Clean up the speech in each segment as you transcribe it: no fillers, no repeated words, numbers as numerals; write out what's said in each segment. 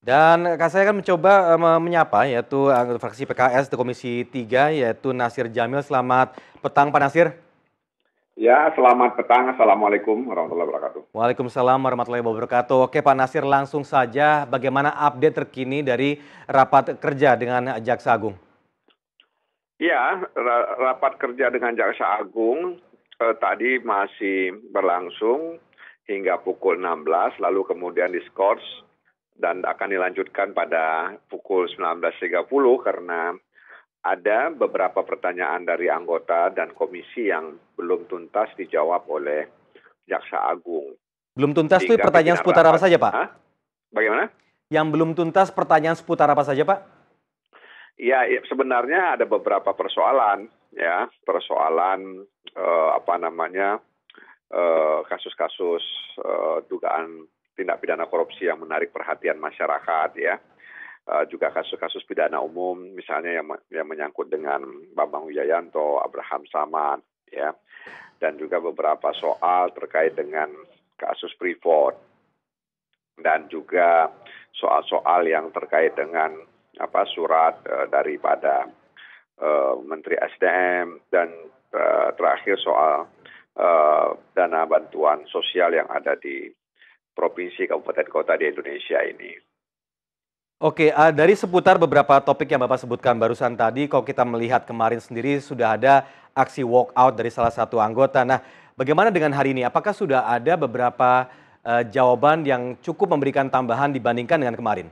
Dan saya akan mencoba menyapa yaitu anggota fraksi PKS di Komisi 3 yaitu Nasir Jamil. Selamat petang Pak Nasir. Ya, selamat petang. Assalamualaikum warahmatullahi wabarakatuh. Waalaikumsalam warahmatullahi wabarakatuh. Oke Pak Nasir, langsung saja bagaimana update terkini dari rapat kerja dengan Jaksa Agung? Ya, rapat kerja dengan Jaksa Agung tadi masih berlangsung hingga pukul 16, lalu kemudian diskors dan akan dilanjutkan pada pukul 19.30 karena ada beberapa pertanyaan dari anggota dan komisi yang belum tuntas dijawab oleh Jaksa Agung. Belum tuntas itu Sehingga pertanyaan pimpinan seputar apa rapat, saja Pak? bagaimana? Yang belum tuntas pertanyaan seputar apa saja Pak? Ya, sebenarnya ada beberapa persoalan, ya, persoalan kasus-kasus dugaan tindak pidana korupsi yang menarik perhatian masyarakat, ya, juga kasus-kasus pidana umum, misalnya yang menyangkut dengan Bambang Wijayanto, Abraham Samad, ya, dan juga beberapa soal terkait dengan kasus Freeport dan juga soal-soal yang terkait dengan surat daripada Menteri SDM dan terakhir soal dana bantuan sosial yang ada di provinsi, kabupaten, kota di Indonesia ini. Oke, dari seputar beberapa topik yang Bapak sebutkan barusan tadi, kalau kita melihat kemarin sendiri sudah ada aksi walkout dari salah satu anggota. Nah, bagaimana dengan hari ini? Apakah sudah ada beberapa jawaban yang cukup memberikan tambahan dibandingkan dengan kemarin?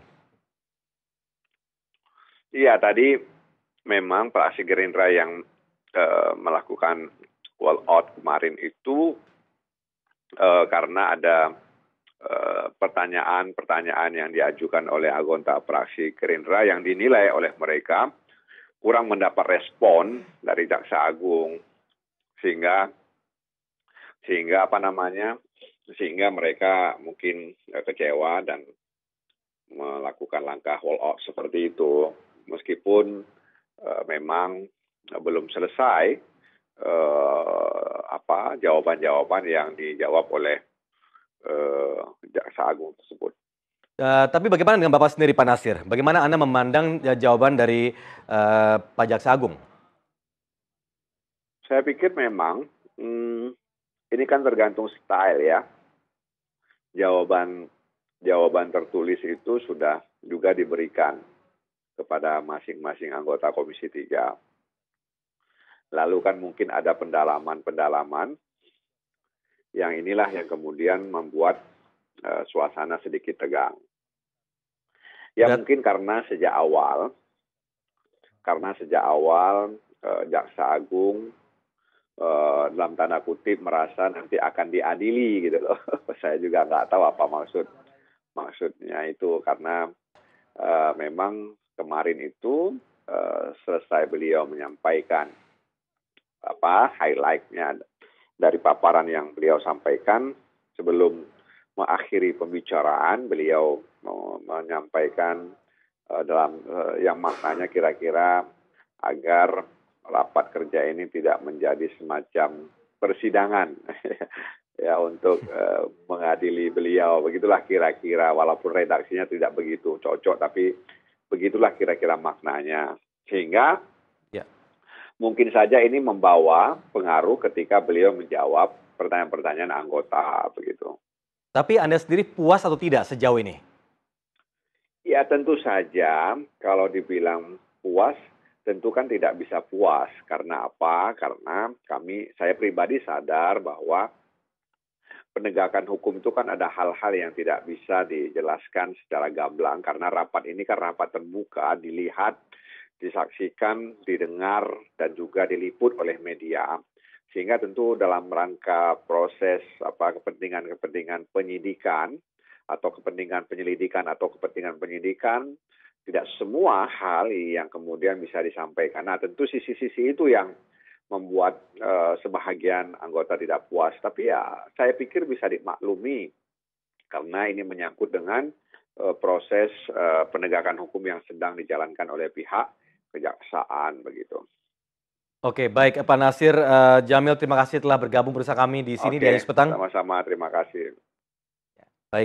Iya, tadi memang praksi Gerindra yang melakukan walkout kemarin itu karena ada pertanyaan-pertanyaan yang diajukan oleh anggota praksi Gerindra yang dinilai oleh mereka kurang mendapat respon dari Jaksa Agung, sehingga mereka mungkin kecewa dan melakukan langkah walkout seperti itu, meskipun memang belum selesai jawaban-jawaban yang dijawab oleh Jaksa Agung tersebut. Tapi bagaimana dengan Bapak sendiri Pak Nasir? Bagaimana Anda memandang jawaban dari Pak Jaksa Agung? Saya pikir memang ini kan tergantung style, ya. Jawaban tertulis itu sudah juga diberikan kepada masing-masing anggota Komisi 3. Lalu kan mungkin ada pendalaman yang inilah yang kemudian membuat suasana sedikit tegang. Ya mungkin karena sejak awal Jaksa Agung dalam tanda kutip merasa nanti akan diadili gitu loh. Saya juga nggak tahu apa maksudnya itu, karena memang kemarin itu selesai beliau menyampaikan highlight-nya dari paparan yang beliau sampaikan, sebelum mengakhiri pembicaraan beliau menyampaikan dalam yang maknanya kira-kira agar rapat kerja ini tidak menjadi semacam persidangan ya untuk mengadili beliau, begitulah kira-kira, walaupun redaksinya tidak begitu cocok, tapi begitulah kira-kira maknanya, sehingga mungkin saja ini membawa pengaruh ketika beliau menjawab pertanyaan-pertanyaan anggota, begitu. Tapi Anda sendiri puas atau tidak sejauh ini? Ya tentu saja kalau dibilang puas, tentu kan tidak bisa puas. Karena apa? Karena saya pribadi sadar bahwa penegakan hukum itu kan ada hal-hal yang tidak bisa dijelaskan secara gamblang, karena rapat ini kan rapat terbuka, dilihat, disaksikan, didengar, dan juga diliput oleh media. Sehingga tentu dalam rangka proses kepentingan penyidikan atau kepentingan penyelidikan tidak semua hal yang kemudian bisa disampaikan. Nah, tentu sisi-sisi itu yang membuat sebahagian anggota tidak puas. Tapi ya saya pikir bisa dimaklumi karena ini menyangkut dengan proses penegakan hukum yang sedang dijalankan oleh pihak kejaksaan, begitu. Oke, baik Pak Nasir Jamil, terima kasih telah bergabung bersama kami di sini di Ayus Petang. Sama-sama, terima kasih. Baik,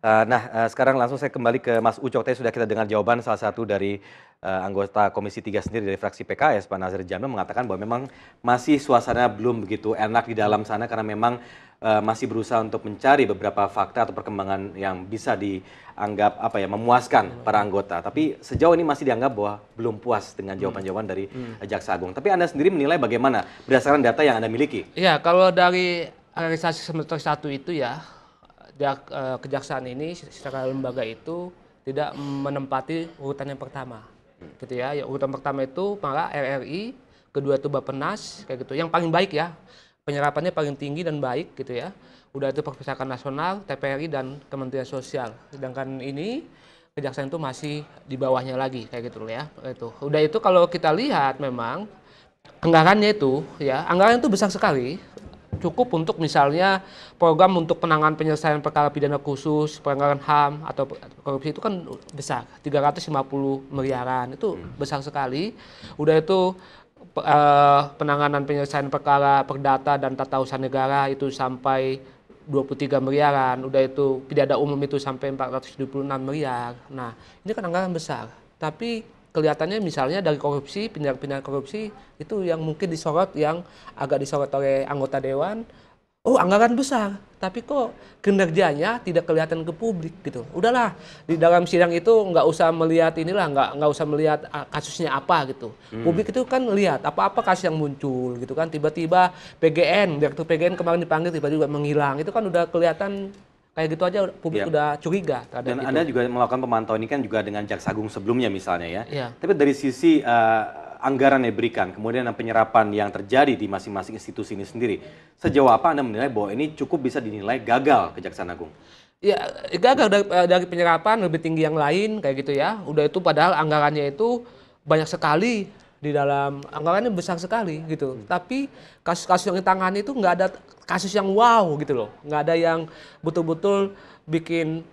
Sekarang langsung saya kembali ke Mas Ucok. Tadi sudah kita dengar jawaban salah satu dari anggota Komisi 3 sendiri dari fraksi PKS, Pak Nazir Jamil mengatakan bahwa memang masih suasana belum begitu enak di dalam sana karena memang masih berusaha untuk mencari beberapa fakta atau perkembangan yang bisa dianggap memuaskan para anggota. Tapi sejauh ini masih dianggap bahwa belum puas dengan jawaban-jawaban dari Jaksa Agung. Tapi Anda sendiri menilai bagaimana berdasarkan data yang Anda miliki? Ya, kalau dari realisasi semester 1 itu ya, kejaksaan ini secara lembaga itu tidak menempati urutan yang pertama, gitu ya. Urutan pertama itu malah RRI, kedua itu Bappenas, kayak gitu. Yang paling baik ya, penyerapannya paling tinggi dan baik, gitu ya. Udah itu Perpustakaan Nasional, TPRI dan Kementerian Sosial. Sedangkan ini kejaksaan itu masih di bawahnya lagi, kayak gitu ya. Itu. Udah itu kalau kita lihat memang anggarannya itu ya, anggaran itu besar sekali. Cukup untuk misalnya program untuk penanganan penyelesaian perkara pidana khusus, pelanggaran HAM atau korupsi itu kan besar, 350 miliaran, itu besar sekali. Udah itu penanganan penyelesaian perkara perdata dan tata usaha negara itu sampai 23 miliaran, udah itu pidana umum itu sampai 476 miliar. Nah, ini kan anggaran besar. Tapi kelihatannya misalnya dari korupsi, pindahan korupsi itu yang mungkin disorot, yang agak disorot oleh anggota dewan. Oh, anggaran besar, tapi kok kinerjanya tidak kelihatan ke publik gitu. Udahlah, di dalam sidang itu nggak usah melihat inilah, nggak usah melihat kasusnya apa gitu. Publik itu kan lihat apa-apa kasus yang muncul gitu kan. Tiba-tiba PGN, direktur PGN kemarin dipanggil tiba-tiba menghilang. Itu kan udah kelihatan kayak gitu aja publik udah curiga terhadap Dan itu. Anda juga melakukan pemantauan ini kan juga dengan Jaksa Agung sebelumnya misalnya ya. Iya. Tapi dari sisi anggaran yang diberikan, kemudian penyerapan yang terjadi di masing-masing institusi ini sendiri, sejauh apa Anda menilai bahwa ini cukup bisa dinilai gagal Kejaksaan Agung? Ya, gagal dari penyerapan lebih tinggi yang lain kayak gitu ya. Udah itu padahal anggarannya itu banyak sekali, di dalam anggarannya besar sekali gitu. Tapi kasus-kasus yang ditangani itu nggak ada kasus yang wow gitu loh. Nggak ada yang betul-betul bikin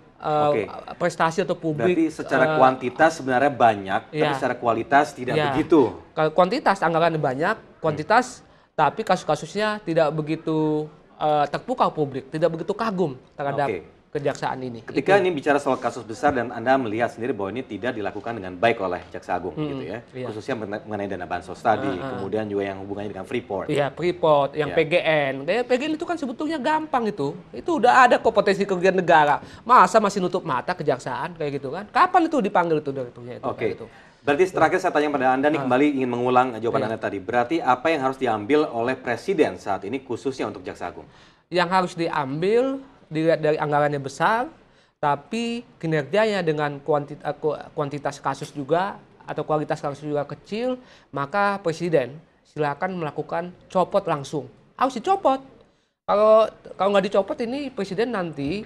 prestasi atau publik. Berarti secara kuantitas sebenarnya banyak, tapi secara kualitas tidak begitu. Kalau kuantitas anggarannya banyak, kuantitas tapi kasus-kasusnya tidak begitu terpukau publik, tidak begitu kagum terhadap kejaksaan ini. Ketika ini bicara soal kasus besar dan Anda melihat sendiri bahwa ini tidak dilakukan dengan baik oleh Jaksa Agung gitu ya. Khususnya mengenai dana bansos tadi, kemudian juga yang hubungannya dengan Freeport. Iya, Freeport, yang PGN. PGN itu kan sebetulnya gampang itu. Itu udah ada kok potensi kerugian negara. Masa masih nutup mata kejaksaan kayak gitu kan? Kapan itu dipanggil itu direkturnya itu? Oke. Berarti terakhir saya tanya pada Anda nih, kembali ingin mengulang jawaban Anda tadi. Berarti apa yang harus diambil oleh Presiden saat ini khususnya untuk Jaksa Agung? Yang harus diambil dilihat dari anggarannya besar, tapi kinerjanya dengan kuantitas kasus juga atau kualitas kasus juga kecil, maka Presiden silakan melakukan copot langsung. Harus dicopot. Kalau nggak dicopot ini Presiden nanti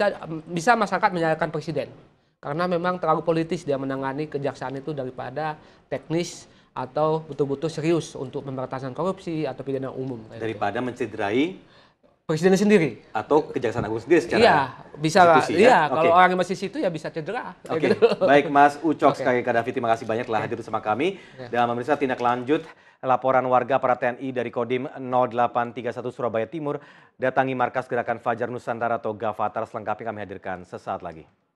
bisa masyarakat menyalahkan Presiden. Karena memang terlalu politis dia menangani kejaksaan itu daripada teknis atau betul-betul serius untuk pemberantasan korupsi atau pidana umum. Daripada mencederai Presiden sendiri atau Kejaksaan Agung sendiri secara bisa lah. Iya, kalau orang masih situ ya bisa cedera. Oke. Baik Mas Ucok sekali Kadafi, terima kasih banyak telah hadir bersama kami dan pemirsa, tindak lanjut laporan warga para TNI dari Kodim 0831 Surabaya Timur datangi markas Gerakan Fajar Nusantara atau Gavatar, selengkapnya kami hadirkan sesaat lagi.